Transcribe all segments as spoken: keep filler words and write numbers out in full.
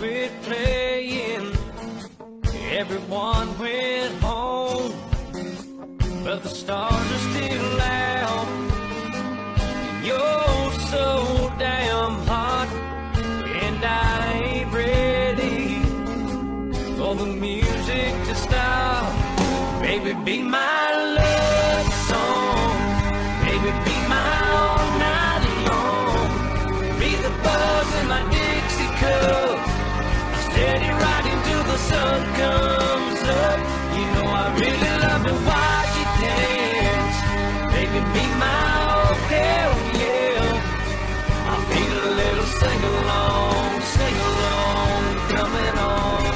quit playing. Everyone went home, but the stars are still out. You're so damn hot, and I ain't ready for the music to stop. Baby, be my love song. Baby, be my all night long. Be the buzz in my Dixie cup, steady riding till the sun comes up. You know I really love to watch you dance. Baby, be my all hell yeah. I feel a little sing-along, sing-along coming on.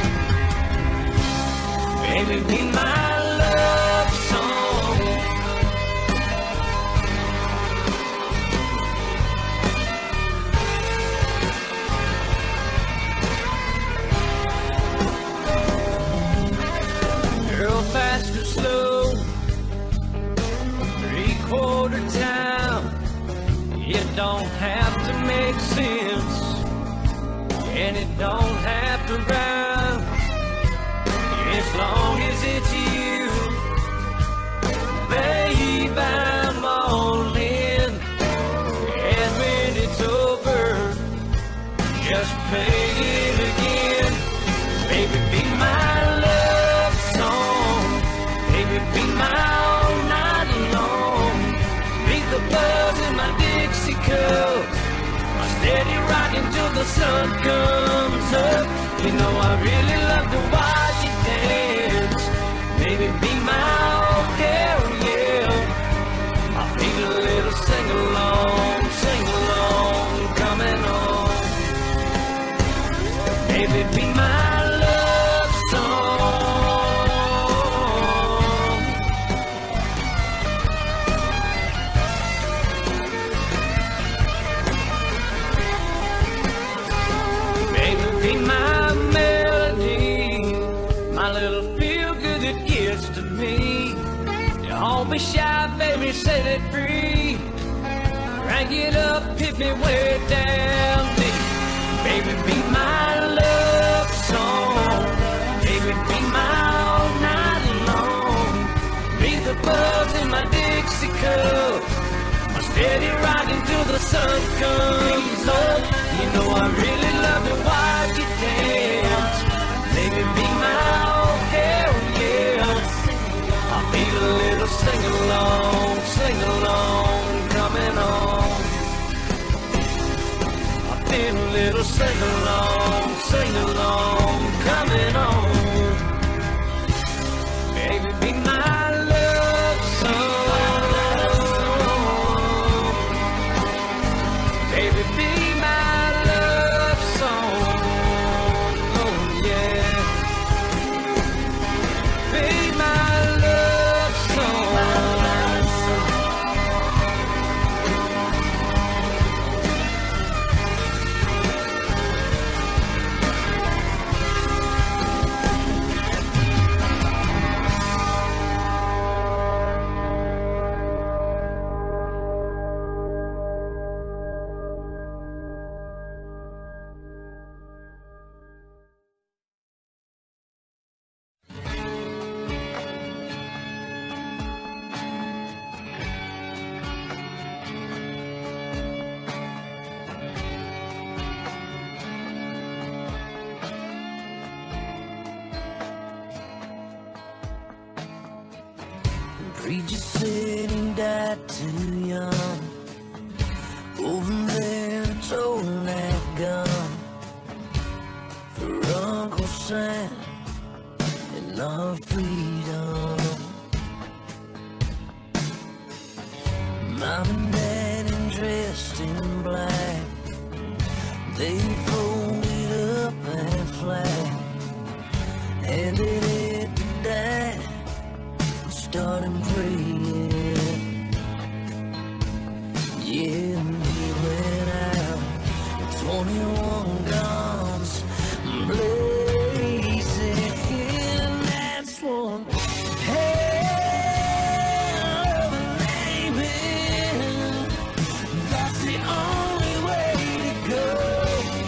Baby, be my love song. Girl, fast or slow, three-quarter time. It don't have to make sense, and it don't have to rhyme. As long as it's you, babe, I'm all in. And when it's over, just play it again. Baby, be my love song. Baby, be my all night long. Be the buzz in my Dixie cup, steady rocking till the sun comes up. You know I really love to watch you dance. Baby, be my all hell yeah. I feel a little sing-along, sing-along coming on. Baby, be my love song. Baby, be my to me. Don't be shy, baby, set it free. Crank it up, hit me way down deep. Baby, be my love song. Baby, be my all night long. Be the buzz in my Dixie cup, I'm steady rocking till the sun comes up. You know I really love to watch you dance. Baby, be my all hell yeah. I feel a little sing-along, sing-along coming on. I feel a little sing-along, sing-along coming on. Baby, be my love song. Baby, be my love song. Oh yeah. Be my love song. Preacher said he died too young. Over there, told that gun for Uncle Sam and our freedom. Mom and Dad dressed in black, they folded up and flat, handed it to Dad, started praying. Yeah, and he went out, twenty-one guns blazing, and that's one hell of a name. That's the only way to go.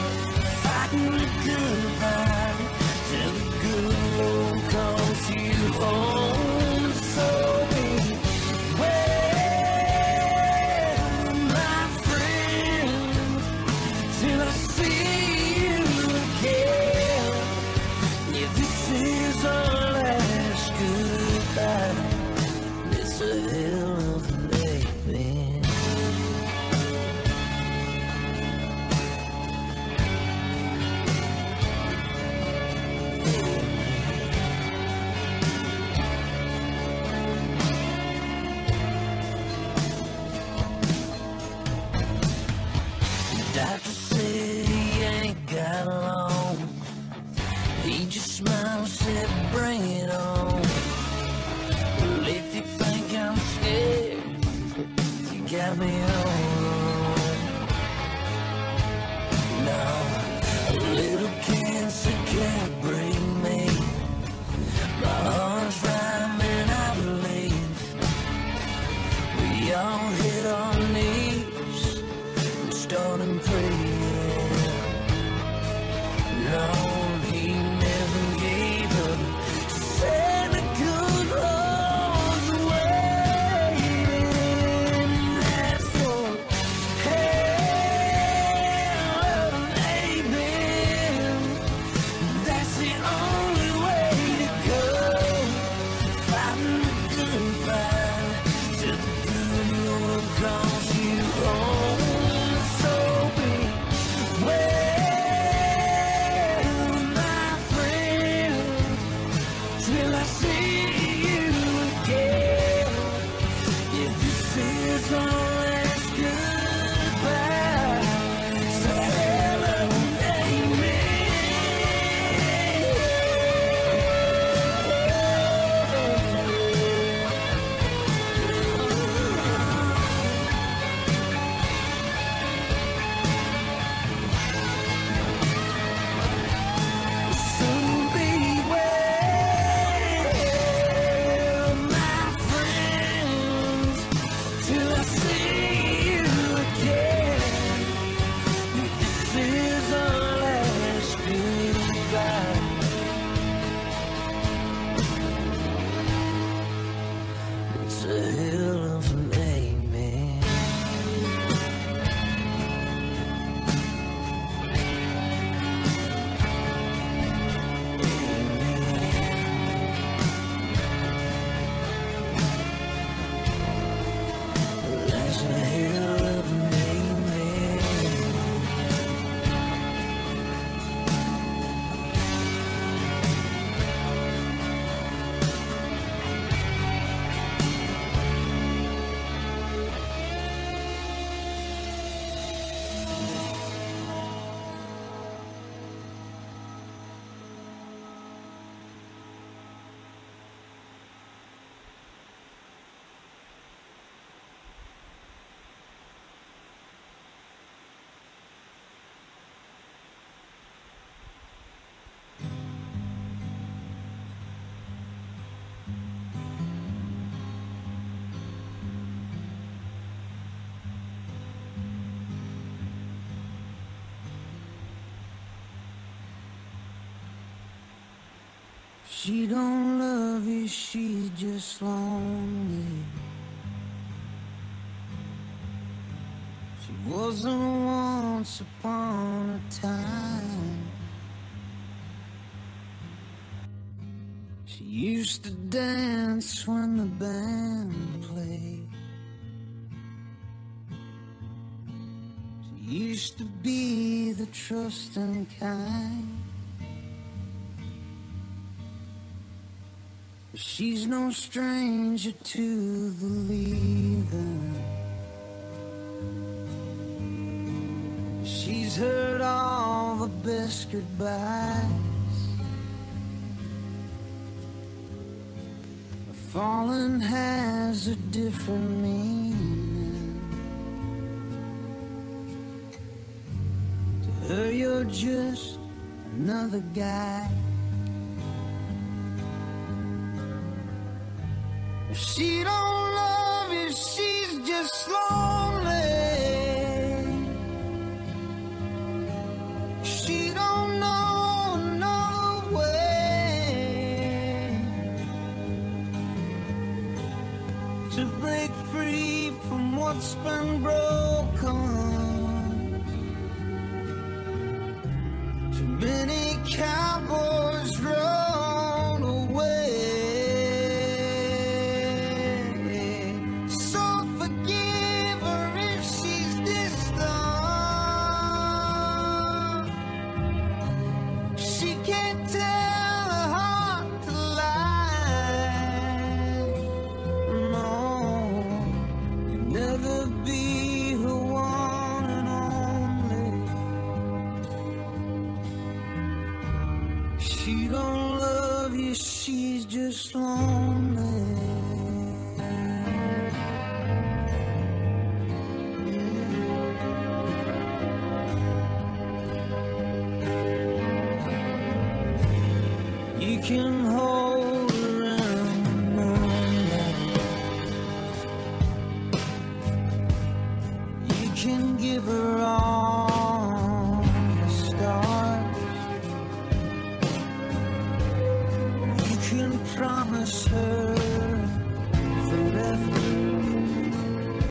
said bring it on. Well, if you think I'm scared, you got me on. No, a little cancer can't bring me. My heart's rhyming, I believe. We all hit our knees and starting praying. No, he never gave up. Santa good Lord's waiting. That's what hell and amen. That's the only way to go. Fighting the good fight till the good Lord calls you home. So beware. Till I see you again. If this is our last goodbye, so hello and so beware, my friends, till I see you again. This is our last goodbye. It's a hell of an amen. That's a hell of an amen. She don't love you, she's just lonely. She wasn't once upon a time. She used to dance when the band played. She used to be the trusting kind. She's no stranger to the leaving. She's heard all the best goodbyes. Falling has a different meaning. To her you're just another guy. She don't love you, she's just lonely. She don't know another way to break free from what's been broken. Too many cowboys run away. She don't love of you, she's just lonely. You can hold her in the moonlight. You can give her all the stars. You can promise her